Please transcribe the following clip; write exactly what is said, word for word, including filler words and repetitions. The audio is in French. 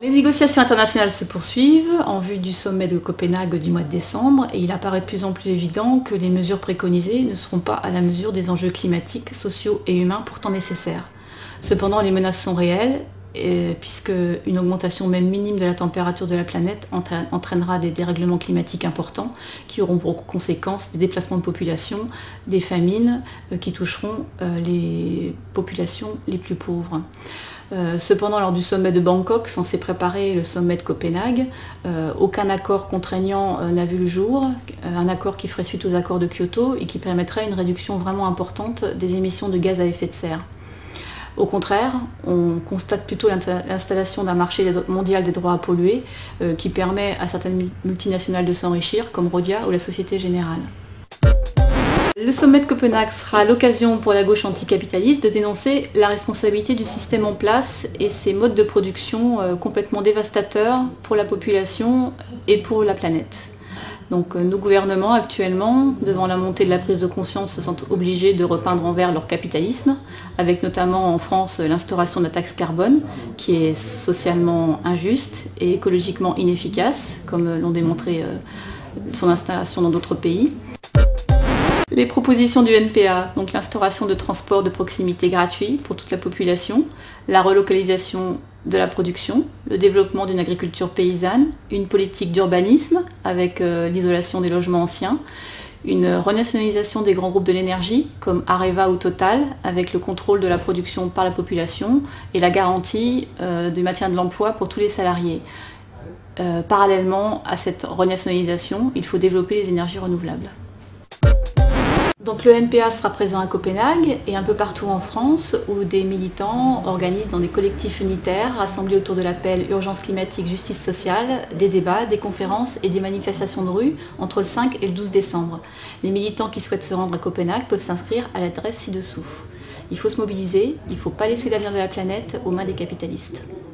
Les négociations internationales se poursuivent en vue du sommet de Copenhague du mois de décembre et il apparaît de plus en plus évident que les mesures préconisées ne seront pas à la mesure des enjeux climatiques, sociaux et humains pourtant nécessaires. Cependant, les menaces sont réelles et, puisque une augmentation même minime de la température de la planète entraînera des dérèglements climatiques importants qui auront pour conséquence des déplacements de population, des famines euh, qui toucheront euh, les populations les plus pauvres. Euh, cependant, lors du sommet de Bangkok, censé préparer le sommet de Copenhague, euh, aucun accord contraignant euh, n'a vu le jour, euh, un accord qui ferait suite aux accords de Kyoto et qui permettrait une réduction vraiment importante des émissions de gaz à effet de serre. Au contraire, on constate plutôt l'installation d'un marché mondial des droits à polluer euh, qui permet à certaines multinationales de s'enrichir, comme Rhodia ou la Société Générale. Le sommet de Copenhague sera l'occasion pour la gauche anticapitaliste de dénoncer la responsabilité du système en place et ses modes de production euh, complètement dévastateurs pour la population et pour la planète. Donc euh, nos gouvernements actuellement, devant la montée de la prise de conscience, se sentent obligés de repeindre en vert leur capitalisme, avec notamment en France l'instauration de la taxe carbone, qui est socialement injuste et écologiquement inefficace, comme l'ont démontré euh, son installation dans d'autres pays. Les propositions du N P A, donc l'instauration de transports de proximité gratuits pour toute la population, la relocalisation de la production, le développement d'une agriculture paysanne, une politique d'urbanisme avec euh, l'isolation des logements anciens, une renationalisation des grands groupes de l'énergie comme Areva ou Total avec le contrôle de la production par la population et la garantie euh, du maintien de l'emploi pour tous les salariés. Euh, parallèlement à cette renationalisation, il faut développer les énergies renouvelables. Donc le N P A sera présent à Copenhague et un peu partout en France où des militants organisent dans des collectifs unitaires rassemblés autour de l'appel Urgence climatique, justice sociale, des débats, des conférences et des manifestations de rue entre le cinq et le douze décembre. Les militants qui souhaitent se rendre à Copenhague peuvent s'inscrire à l'adresse ci-dessous. Il faut se mobiliser, il ne faut pas laisser l'avenir de la planète aux mains des capitalistes.